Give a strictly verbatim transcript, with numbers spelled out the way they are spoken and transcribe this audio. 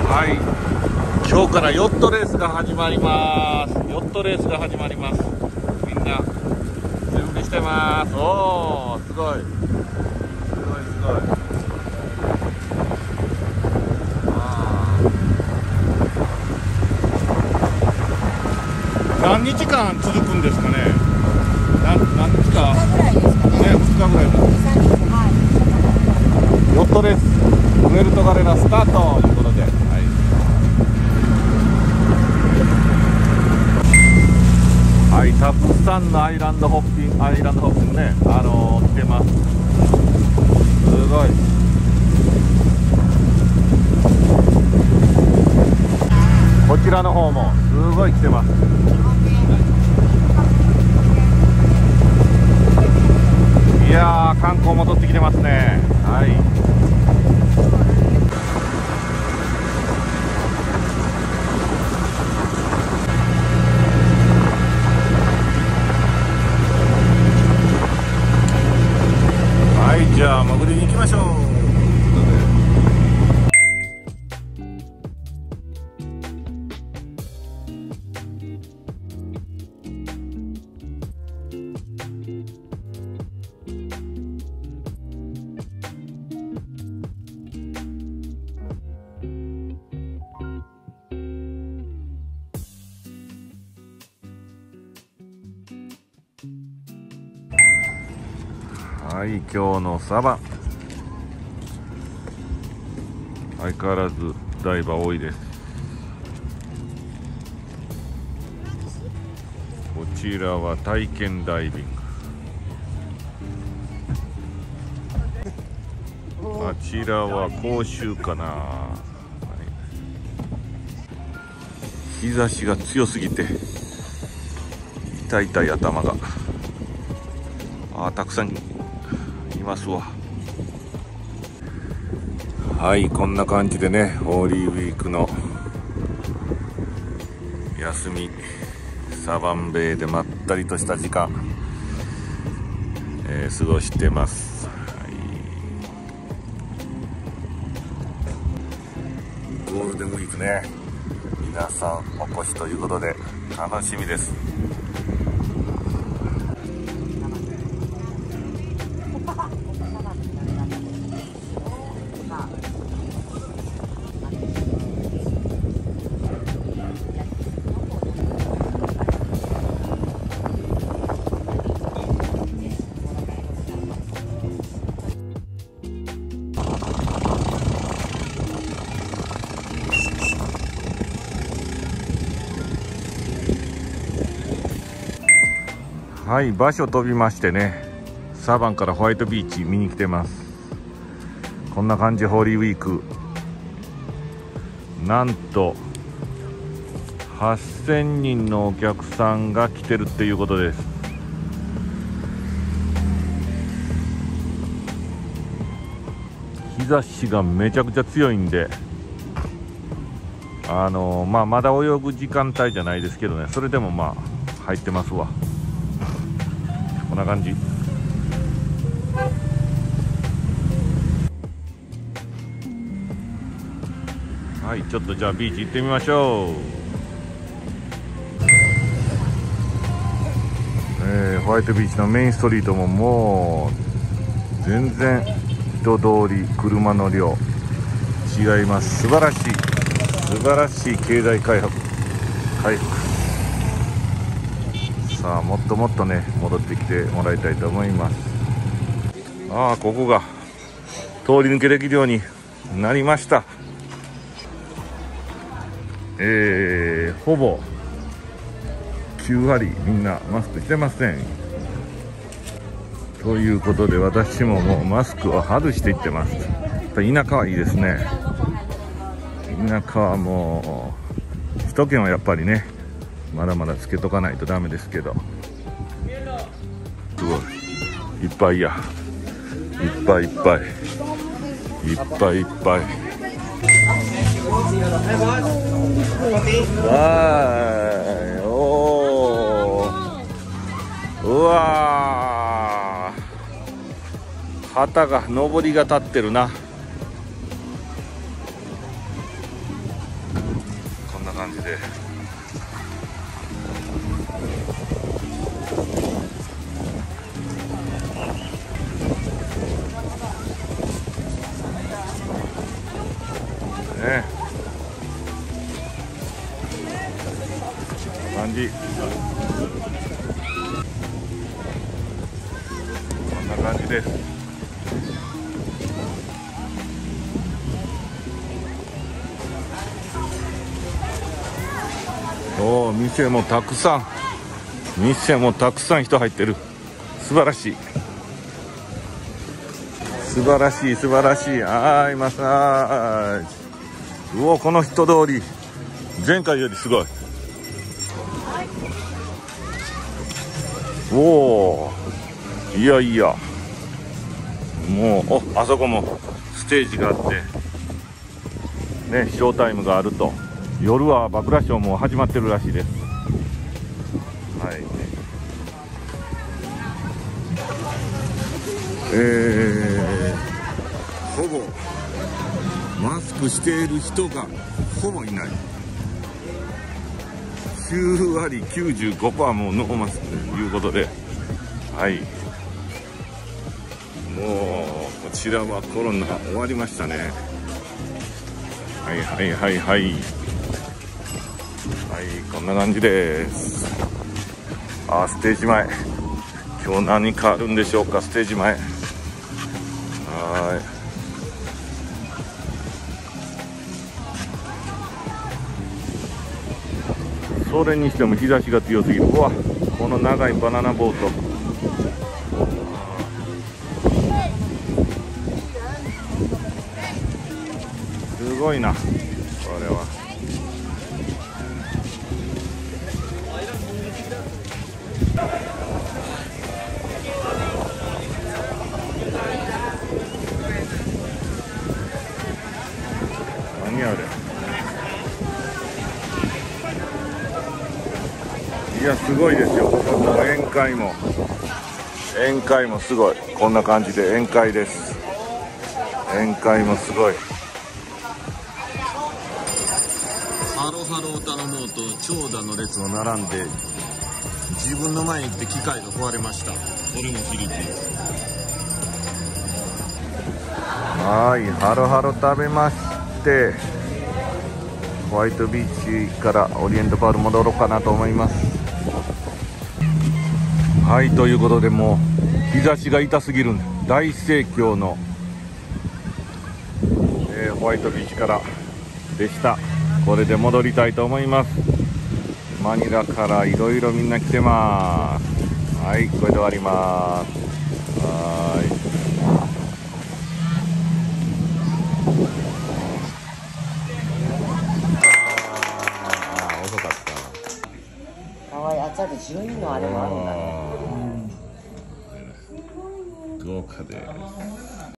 はい、今日からヨットレースが始まります。ヨットレースが始まります。みんな準備してます。おー、すごいすごいすごい。あー、何日間続くんですかね。な何日かね、ふつかぐらいのヨットレースプエルトガレナスタートということで、はい、はい、たくさんのアイランドホッピングアイランドホッピングね、あのー、来てます。すごい。こちらの方もすごい来てます。いやー、観光戻ってきてますね。はい、はい、じゃあ潜りに行きましょう。はい、今日のサバ、相変わらずダイバー多いです。こちらは体験ダイビング。あちらは講習かな、はい、日差しが強すぎて痛い痛い頭が。あ、たくさんいますわ。はい、こんな感じでね、ホーリーウィークの休み、サバンベイでまったりとした時間、えー、過ごしてます。はい、ゴールデンウィークね、皆さんお越しということで楽しみです。はい、場所飛びましてね、サバンからホワイトビーチ見に来てます。こんな感じ。ホーリーウィーク、なんとはっせんにんのお客さんが来てるっていうことです。日差しがめちゃくちゃ強いんで、あのー、まあまだ泳ぐ時間帯じゃないですけどね、それでもまあ入ってますわ。こんな感じ。はい、ちょっとじゃあビーチ行ってみましょう。えー、ホワイトビーチのメインストリートももう全然人通り、車の量違います。素晴らしい素晴らしい経済回復回復。さあ、もっともっとね戻ってきてもらいたいと思います。ああ、ここが通り抜けできるようになりました。えー、ほぼきゅうわりみんなマスクしてません。ということで私ももうマスクを外していってます。田舎はいいですね。田舎はもう首都圏はやっぱりねまだまだつけとかないとダメですけど、すごいいっぱいや、いっぱいいっぱいいっぱいいっぱい。はい、おー、うわー、旗が上りが立ってるな。 感じで。ね、感じ。こんな感じです。おお、店もたくさん、店もたくさん人入ってる。素晴らしい、素晴らしい、素晴らしい。はい、マッサージ。うお、この人通り前回よりすごい。おお、いやいや、もう、お、あそこもステージがあってね、ショータイムがあると。夜はバクラショーも始まってるらしいです。はい、えー、ほぼマスクしている人がほぼいない。きゅうわり きゅうじゅうごパーセント もノーマスクということで、はい、もうこちらはコロナ終わりましたね。はいはいはいはい、はい、こんな感じです。あ、ステージ前、今日何かあるんでしょうか。ステージ前、はい、それにしても日差しが強すぎる。うわ、この長いバナナボート、すごいな、これは。何あれ。いや、すごいですよ。宴会も宴会もすごい。こんな感じで宴会です。宴会もすごい。ハロハロを頼もうと長蛇の列を並んで、自分の前に来て機械が壊れました。これもフィリピン。はい、ハロハロ食べまして、ホワイトビーチからオリエントパール戻ろうかなと思います。はい、ということで、もう日差しが痛すぎる大盛況の、えー、ホワイトビーチからでした。これで戻りたいと思います。マニラからいろいろみんな来てます。はい、これで終わります。はい、あー、遅かった。 かわいい。あっちゃでじゅうにのあれもあるんだね。 豪華です。